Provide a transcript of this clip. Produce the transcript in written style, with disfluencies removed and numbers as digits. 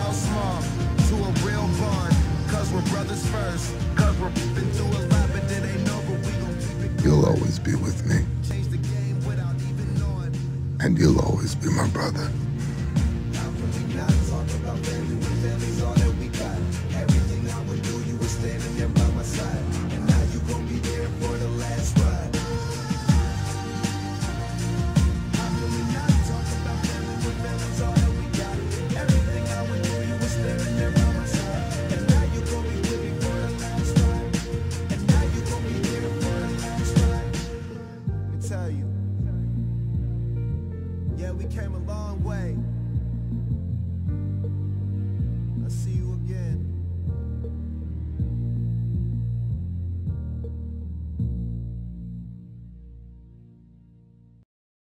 real small to a real bond. Cause we're brothers first. Cause we're been through a lot, but it ain't over. We gon' keep it. You'll always be with me. Change the game without even knowing. And you'll always be my brother. How can we not talk about family when family's all that we got? Everything I would do, you were standing there by my side. And now you gon' be there for the last ride. How can we not talk about family when family's all that we got? Everything I would do, you were standing there by my side. And now you gon' be with me for the last ride. And now you gon' be there for the last ride. Let me tell you. Yeah, we came a long way. I'll see you again.